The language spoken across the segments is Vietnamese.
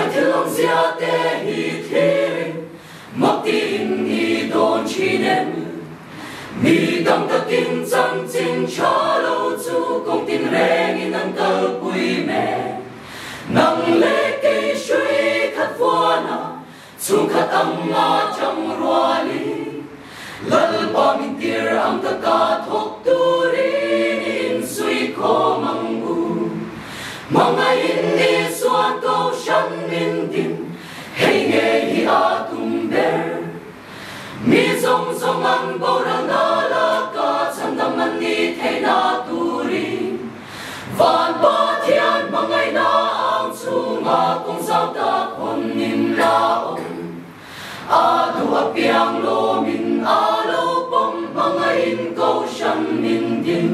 thương gia tê hi thi mặc tin hi đồn chi nem mi đâm ta kinh chân chính cho lâu chu công tin rèn in năng cơ bùi mẹ năng lệ cây suy khát vua na chu khát âm nga trong rùa li lal ba min tir ang ta ka thok tu rin in suy ko mangu mga inni suan câu shan min din hey nghe hi a tum ber mi zong zong ang bora na la ka chan dam man ni the na tu ri van ba thian mangai na ang chu nga kong sao ta kon nin la om a du a piang lo min a lo pom mangai in câu shan min din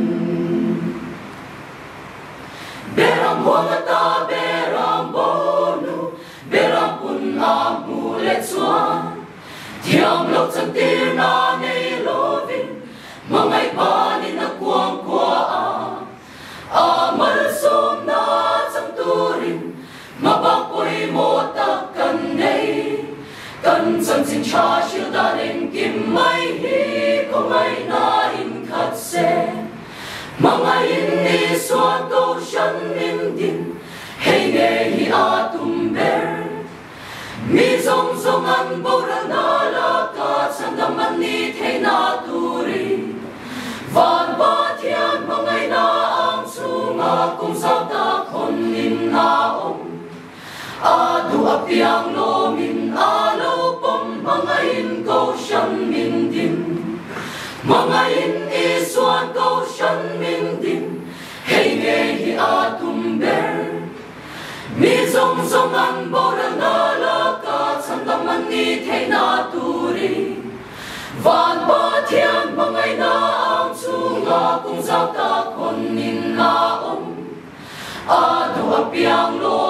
beram huang ta beram bonu beram pun a mu le chuan thiam lo chan tir na nei lo vin mangai ba ni na kuang kwa a mal som na chang turin ma ba poi mo ta kan nei kan chan chin cha shil da len kim mai hi ko mai na in khat se mangai in ni suan câu shan min din hey nghe hi a tum ber mi zong zong an bora na la ka chan dam man ni the na tu ri van ba thian mangai na ang chu nga kong sao ta khon nin na om a du a piang lo min a lo pom mangai in câu shan min din mangai in i suan câu shan min din hey nghe hi a tum ber mi zong zong an bora na la ka chan dam man ni the na tu ri van ba thian mangai na ang chu nga kong sao ta khon nin na om a du a piang lo